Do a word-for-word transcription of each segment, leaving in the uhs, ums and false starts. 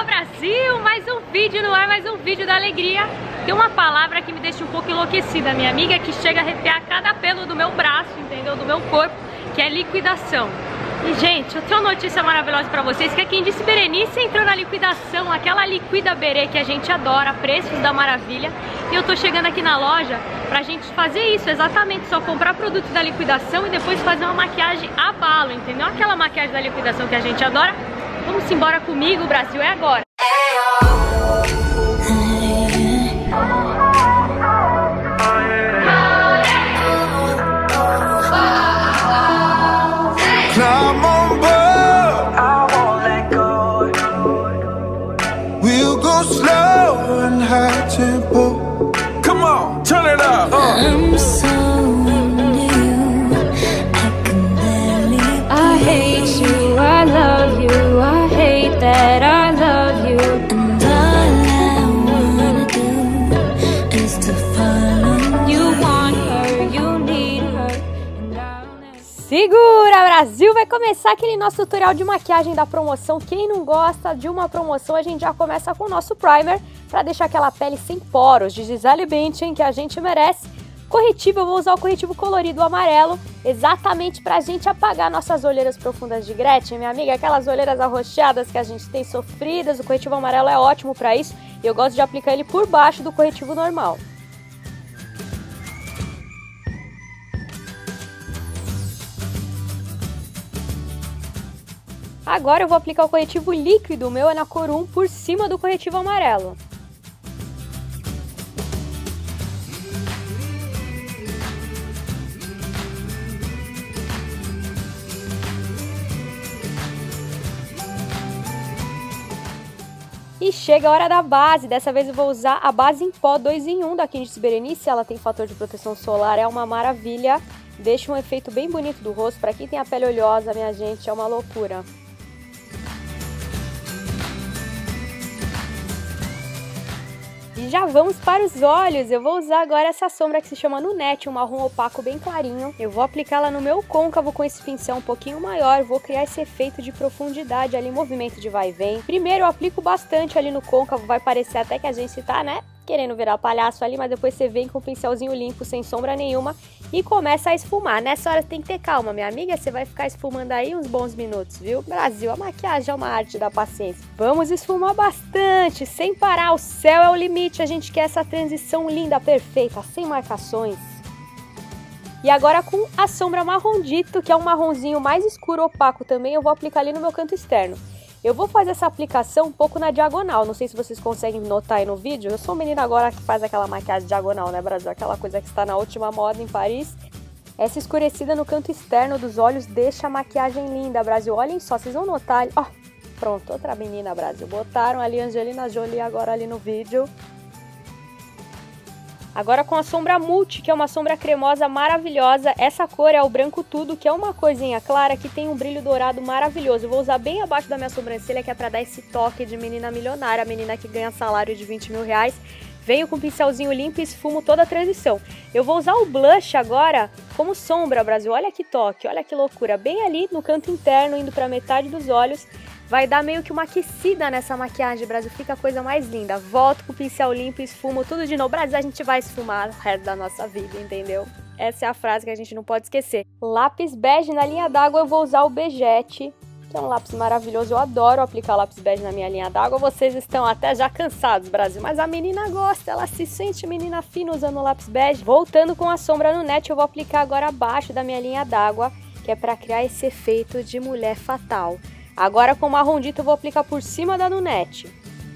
Brasil! Mais um vídeo no ar, mais um vídeo da alegria. Tem uma palavra que me deixa um pouco enlouquecida, minha amiga, que chega a arrepiar cada pelo do meu braço, entendeu? Do meu corpo, que é liquidação. E, gente, eu tenho uma notícia maravilhosa pra vocês, que a Quem Disse Berenice entrou na liquidação, aquela liquida berê que a gente adora, preços da maravilha. E eu tô chegando aqui na loja pra gente fazer isso, exatamente, só comprar produtos da liquidação e depois fazer uma maquiagem a balo, entendeu? Aquela maquiagem da liquidação que a gente adora. Vamos embora comigo, Brasil, é agora! Climb on board, I won't let go. We'll go slow and high tempo. Come on, turn it up. uh. I'm so into you, I can barely breathe. I hate you, I love you, I hate that I love you. And all I wanna do is to follow you. You want her, you need her, and I'll never... Segura, Brasil! Vai começar aquele nosso tutorial de maquiagem da promoção. Quem não gosta de uma promoção, a gente já começa com o nosso primer para deixar aquela pele sem poros de Gisele Bündchen que a gente merece. Corretivo, eu vou usar o corretivo colorido amarelo, exatamente pra gente apagar nossas olheiras profundas de Gretchen, minha amiga, aquelas olheiras arroxeadas que a gente tem sofridas. O corretivo amarelo é ótimo pra isso e eu gosto de aplicar ele por baixo do corretivo normal. Agora eu vou aplicar o corretivo líquido, o meu é na cor um, por cima do corretivo amarelo. E chega a hora da base. Dessa vez eu vou usar a base em pó dois em um da Quem Disse Berenice. Ela tem fator de proteção solar, é uma maravilha. Deixa um efeito bem bonito do rosto. Para quem tem a pele oleosa, minha gente, é uma loucura. E já vamos para os olhos. Eu vou usar agora essa sombra que se chama Nunette, um marrom opaco bem clarinho. Eu vou aplicá-la no meu côncavo com esse pincel um pouquinho maior. Vou criar esse efeito de profundidade ali, movimento de vai e vem. Primeiro eu aplico bastante ali no côncavo, vai parecer até que a gente tá, né, querendo virar palhaço ali, mas depois você vem com o pincelzinho limpo, sem sombra nenhuma, e começa a esfumar. Nessa hora você tem que ter calma, minha amiga, você vai ficar esfumando aí uns bons minutos, viu? Brasil, a maquiagem é uma arte da paciência. Vamos esfumar bastante, sem parar, o céu é o limite, a gente quer essa transição linda, perfeita, sem marcações. E agora com a sombra marrom dito, que é um marronzinho mais escuro, opaco também, eu vou aplicar ali no meu canto externo. Eu vou fazer essa aplicação um pouco na diagonal, não sei se vocês conseguem notar aí no vídeo. Eu sou menina agora que faz aquela maquiagem diagonal, né, Brasil? Aquela coisa que está na última moda em Paris. Essa escurecida no canto externo dos olhos deixa a maquiagem linda, Brasil. Olhem só, vocês vão notar... Ó, pronto, outra menina, Brasil. Botaram ali Angelina Jolie agora ali no vídeo. Agora com a sombra Multi, que é uma sombra cremosa maravilhosa. Essa cor é o branco tudo, que é uma corzinha clara que tem um brilho dourado maravilhoso. Eu vou usar bem abaixo da minha sobrancelha, que é pra dar esse toque de menina milionária, menina que ganha salário de vinte mil reais. Venho com um pincelzinho limpo e esfumo toda a transição. Eu vou usar o blush agora como sombra, Brasil. Olha que toque, olha que loucura. Bem ali no canto interno, indo pra metade dos olhos. Vai dar meio que uma aquecida nessa maquiagem, Brasil, fica a coisa mais linda. Volto com o pincel limpo e esfumo tudo de novo. Brasil, a gente vai esfumar o resto da nossa vida, entendeu? Essa é a frase que a gente não pode esquecer. Lápis bege na linha d'água, eu vou usar o Bejete, que é um lápis maravilhoso. Eu adoro aplicar lápis bege na minha linha d'água. Vocês estão até já cansados, Brasil, mas a menina gosta, ela se sente menina fina usando o lápis bege. Voltando com a sombra Nunette, eu vou aplicar agora abaixo da minha linha d'água, que é para criar esse efeito de mulher fatal. Agora com o marrom dito eu vou aplicar por cima da Nunette.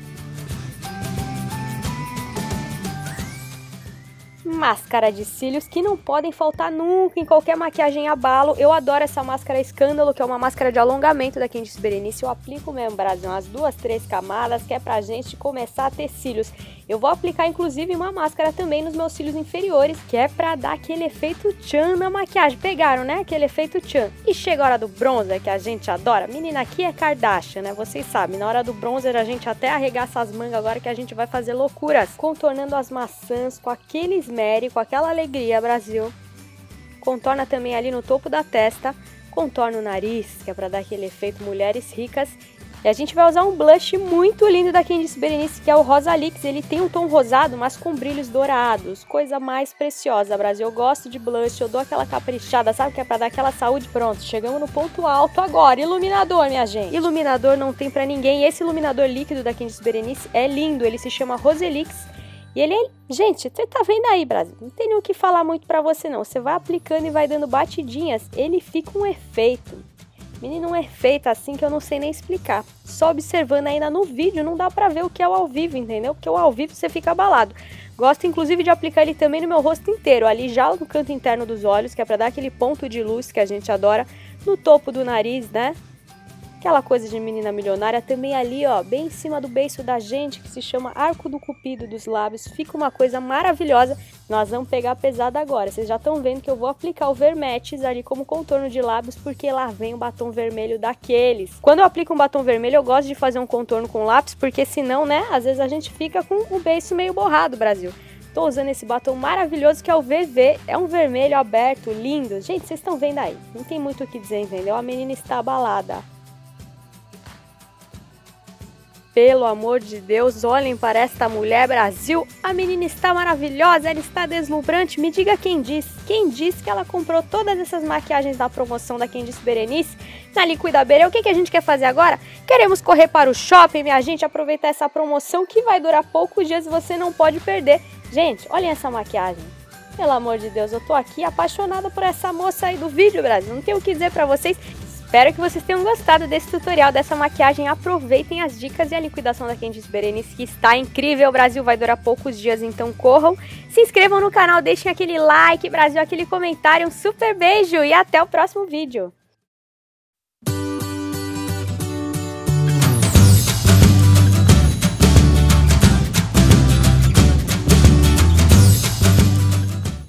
Máscara de cílios que não podem faltar nunca em qualquer maquiagem a balo. Eu adoro essa máscara Escândalo, que é uma máscara de alongamento da Quem Disse Berenice. Eu aplico mesmo, Brasil, umas duas, três camadas, que é pra gente começar a ter cílios. Eu vou aplicar inclusive uma máscara também nos meus cílios inferiores, que é pra dar aquele efeito tchan na maquiagem. Pegaram, né? Aquele efeito tchan. E chega a hora do bronzer, que a gente adora. Menina, aqui é Kardashian, né? Vocês sabem, na hora do bronzer a gente até arregaça as mangas agora, que a gente vai fazer loucuras. Contornando as maçãs com aquele esmere, com aquela alegria, Brasil. Contorna também ali no topo da testa. Contorna o nariz, que é pra dar aquele efeito mulheres ricas. E a gente vai usar um blush muito lindo da Candice Berenice, que é o Rosa Lix. Ele tem um tom rosado, mas com brilhos dourados. Coisa mais preciosa, Brasil. Eu gosto de blush, eu dou aquela caprichada, sabe? Que é pra dar aquela saúde. Pronto, chegamos no ponto alto agora. Iluminador, minha gente. Iluminador não tem pra ninguém. Esse iluminador líquido da Candice Berenice é lindo. Ele se chama Roselix. E ele é... Gente, você tá vendo aí, Brasil? Não tem nem o que falar muito pra você, não. Você vai aplicando e vai dando batidinhas. Ele fica um efeito. Menino, um efeito assim que eu não sei nem explicar. Só observando ainda no vídeo não dá pra ver o que é o ao vivo, entendeu? Porque o ao vivo você fica abalado. Gosto inclusive de aplicar ele também no meu rosto inteiro, ali já no canto interno dos olhos, que é pra dar aquele ponto de luz que a gente adora, no topo do nariz, né? Aquela coisa de menina milionária, também ali, ó, bem em cima do beiço da gente, que se chama Arco do Cupido dos lábios. Fica uma coisa maravilhosa. Nós vamos pegar pesado agora. Vocês já estão vendo que eu vou aplicar o Vermetes ali como contorno de lábios, porque lá vem o batom vermelho daqueles. Quando eu aplico um batom vermelho, eu gosto de fazer um contorno com lápis, porque senão, né, às vezes a gente fica com o beiço meio borrado, Brasil. Tô usando esse batom maravilhoso que é o V V, é um vermelho aberto, lindo. Gente, vocês estão vendo aí, não tem muito o que dizer, entendeu? A menina está abalada. Pelo amor de Deus, olhem para esta mulher, Brasil. A menina está maravilhosa, ela está deslumbrante. Me diga quem disse. Quem disse que ela comprou todas essas maquiagens da promoção da Candice Berenice na Liquida Beira? O que, que a gente quer fazer agora? Queremos correr para o shopping, minha gente, aproveitar essa promoção que vai durar poucos dias e você não pode perder. Gente, olhem essa maquiagem. Pelo amor de Deus, eu tô aqui apaixonada por essa moça aí do vídeo, Brasil. Não tenho o que dizer para vocês. Espero que vocês tenham gostado desse tutorial, dessa maquiagem. Aproveitem as dicas e a liquidação da Candice Berenice, que está incrível. Brasil, vai durar poucos dias, então corram. Se inscrevam no canal, deixem aquele like, Brasil, aquele comentário. Um super beijo e até o próximo vídeo.